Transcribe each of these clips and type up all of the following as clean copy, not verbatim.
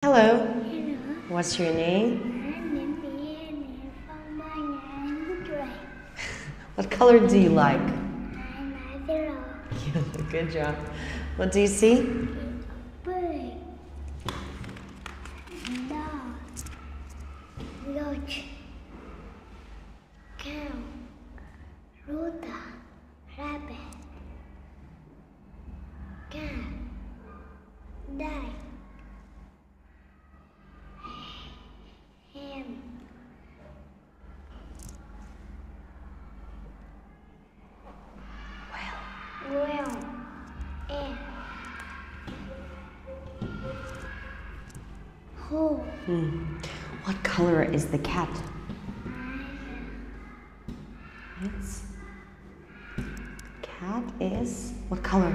Hello. Hello. What's your name? What color do you like? Good job. What do you see? Bird, dog, roach, cow, rooster, rabbit, cat, duck, hen, whale, ant, hole. What color is the cat? It's cat is what color?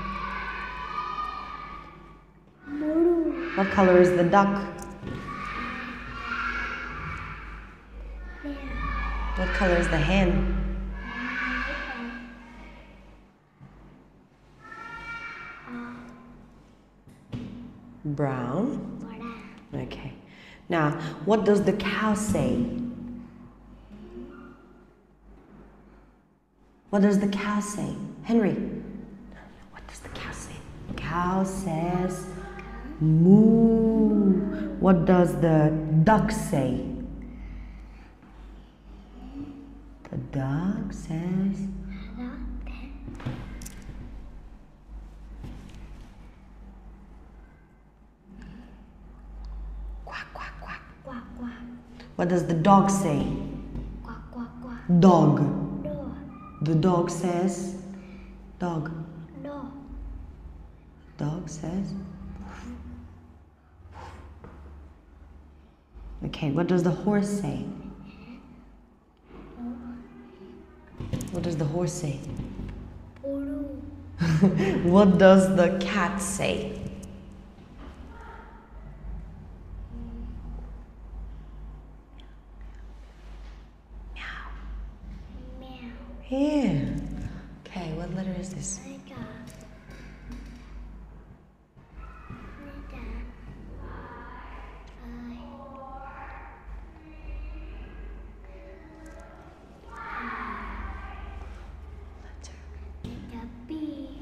Blue, What color is the duck? What color is the hen? Brown. Okay. Now, what does the cow say? What does the cow say? Henry, what does the cow say? Cow says moo. What does the duck say? The duck says quack, quack, quack. quack, quack, What does the dog say? quack, quack, quack, Dog. dog, The dog says dog. dog, Dog says. Okay, what does the horse say? What does the horse say? blue, What does the cat say? meow, Here. Okay, what letter is this? tiger, bee,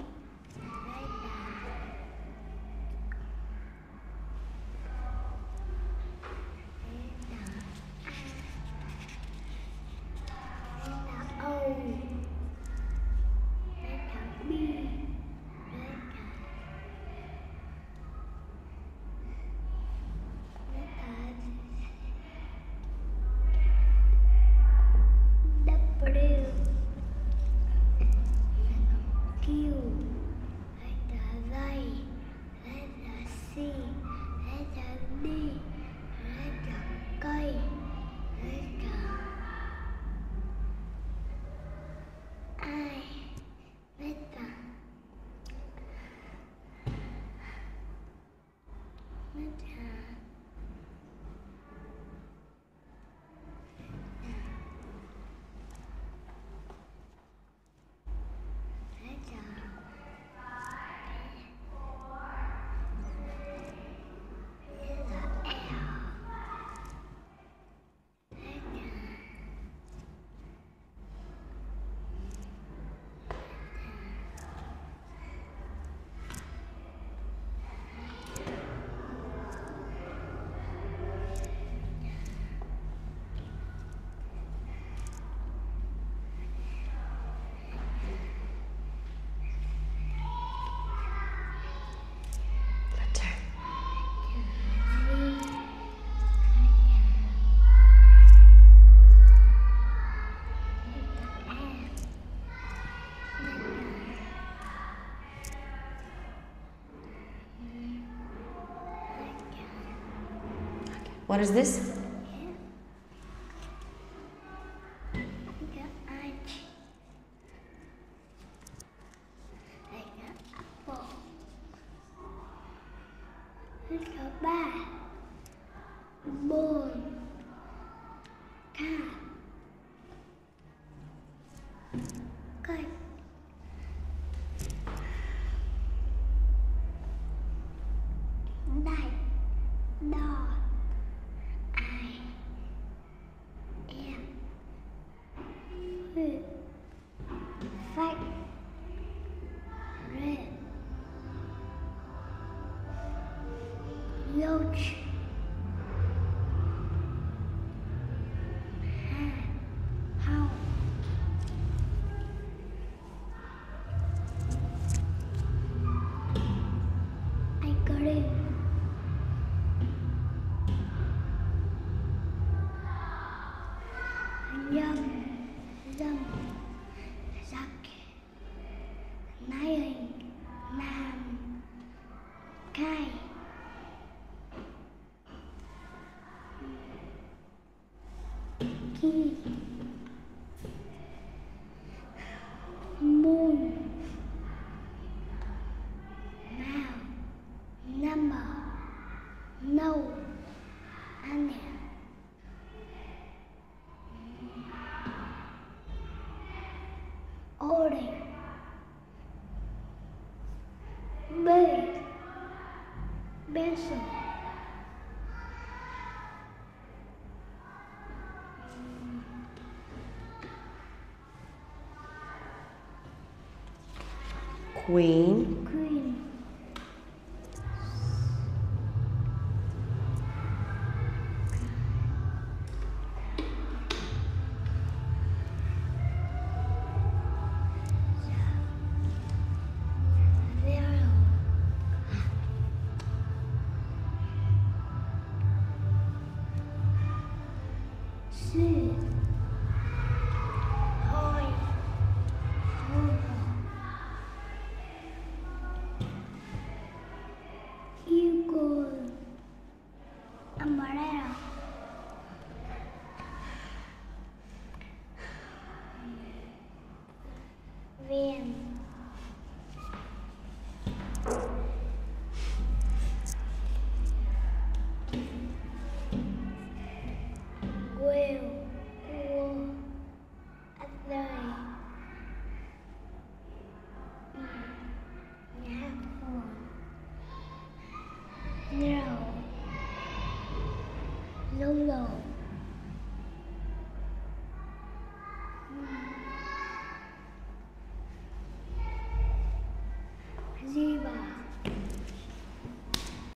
Letter. What is this? Ba, bồn, ca, cây, đại, Good. Fight. Red. Loach. How? I got it. Nhâm. Dâm. Giặc. Nái hình. Nam. Cai. Ki. Moon. Now. Number. No. Anya. Orange. Bird. Pencil. Queen. Queen. Zero. Two. Hoi. Eagle. Umbrella. Van. Whale. Wool. Athlete.